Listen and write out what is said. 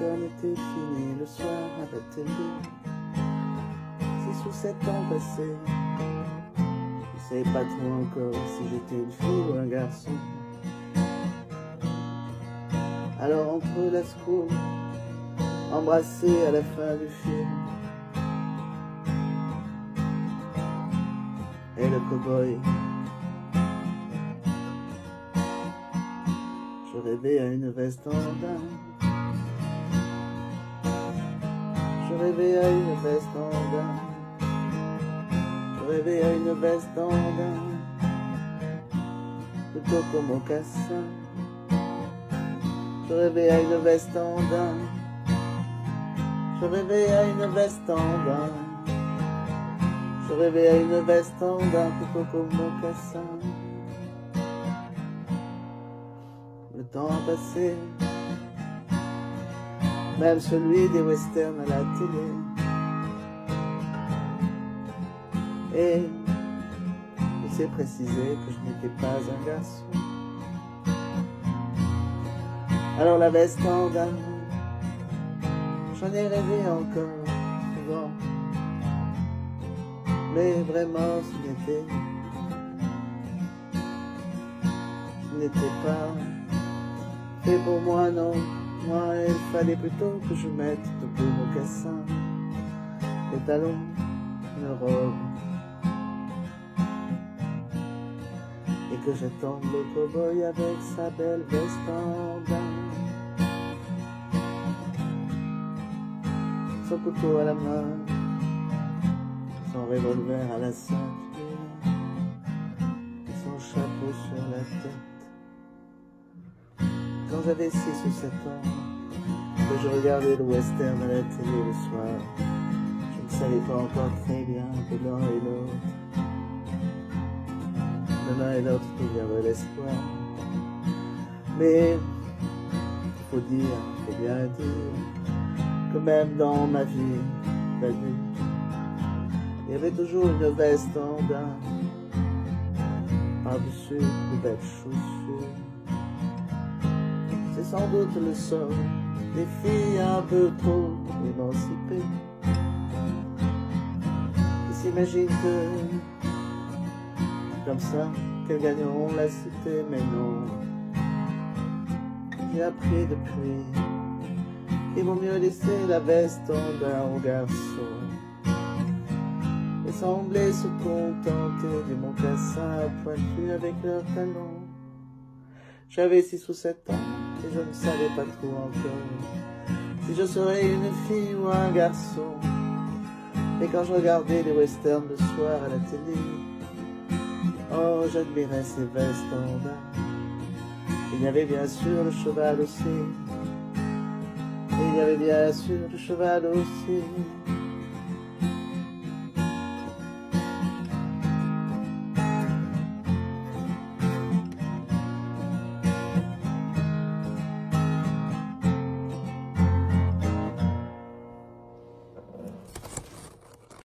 western était fini le soir à la télé. 6 ou 7 ans passés, je savais pas trop encore si j'étais une fille ou un garçon. Alors entre la school, embrassé à la fin du film, et le cow-boy, je rêvais à une veste en daim. Je rêvais à une veste en daim. Je rêvais à une veste en daim, plutôt qu'au mocassin. Je rêvais à une veste en daim. Je rêvais à une veste en daim. Je rêvais à une veste en daim, plutôt qu'au mocassin. Le temps a passé, même celui des westerns à la télé. Et il s'est précisé que je n'étais pas un garçon. Alors la veste en daim, j'en ai rêvé encore souvent, mais vraiment ce n'était pas fait pour moi, non. Moi, il fallait plutôt que je mette de beaux mocassins, des talons, une robe, et que j'attende le cow-boy avec sa belle veste en daim, son couteau à la main, son revolver à la ceinture, et son chapeau sur la tête. Quand j'avais 6 ou 7 ans, que je regardais le western à la télé le soir, je ne savais pas encore très bien que l'un et l'autre, il y avait l'espoir. Mais il faut dire, faut bien dire, que même dans ma vie d'adulte, il y avait toujours une veste en daim, par-dessus de belles chaussures. C'est sans doute le sort des filles un peu trop émancipées, qui s'imaginent que, comme ça, qu'elles gagneront la cité, mais non. J'ai appris depuis qu'il vaut mieux laisser la veste en daim aux garçons et sembler se contenter des mocassins pointus avec leurs talons. J'avais 6 ou 7 ans, et je ne savais pas trop encore si je serais une fille ou un garçon. Et quand je regardais les westerns le soir à la télé, oh, j'admirais ces vestes en daim. Il y avait bien sûr le cheval aussi, et il y avait bien sûr le cheval aussi.